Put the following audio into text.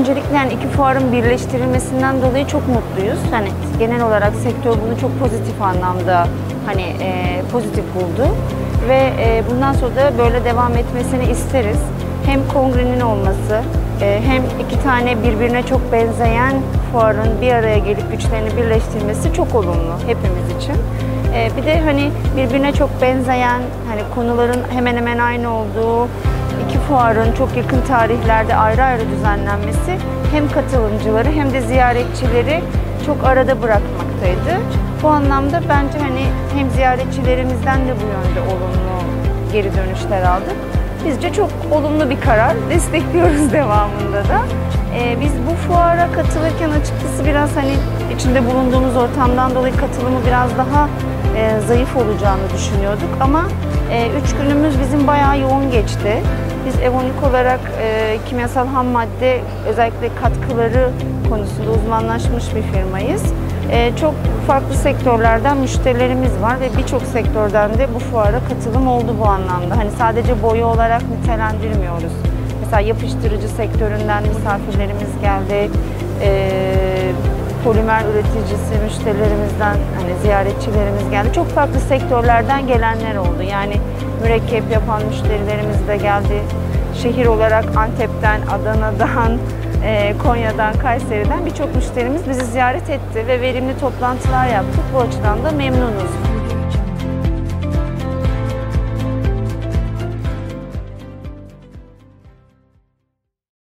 öncelikle yani iki fuarın birleştirilmesinden dolayı çok mutluyuz. Hani genel olarak sektör bunu çok pozitif anlamda pozitif buldu ve bundan sonra da böyle devam etmesini isteriz. Hem kongrenin olması, hem iki tane birbirine çok benzeyen fuarın bir araya gelip güçlerini birleştirmesi çok olumlu hepimiz için. Bir de hani birbirine çok benzeyen, hani konuların hemen hemen aynı olduğu iki fuarın çok yakın tarihlerde ayrı ayrı düzenlenmesi hem katılımcıları hem de ziyaretçileri çok arada bırakmaktaydı. Bu anlamda bence hani hem ziyaretçilerimizden de bu yönde olumlu geri dönüşler aldık. Bizce çok olumlu bir karar, destekliyoruz devamında da. Biz bu fuara katılırken açıkçası biraz hani içinde bulunduğumuz ortamdan dolayı katılımı biraz daha zayıf olacağını düşünüyorduk ama 3 günümüz bizim bayağı yoğun geçti. Biz Evonik olarak kimyasal ham madde, özellikle katkıları konusunda uzmanlaşmış bir firmayız. Çok farklı sektörlerden müşterilerimiz var ve birçok sektörden de bu fuara katılım oldu bu anlamda. Hani sadece boya olarak nitelendirmiyoruz. Mesela yapıştırıcı sektöründen misafirlerimiz geldi. Polimer üreticisi müşterilerimizden hani ziyaretçilerimiz geldi. Çok farklı sektörlerden gelenler oldu. Yani mürekkep yapan müşterilerimiz de geldi. Şehir olarak Antep'ten, Adana'dan, Konya'dan, Kayseri'den birçok müşterimiz bizi ziyaret etti ve verimli toplantılar yaptık. Bu açıdan da memnunuz.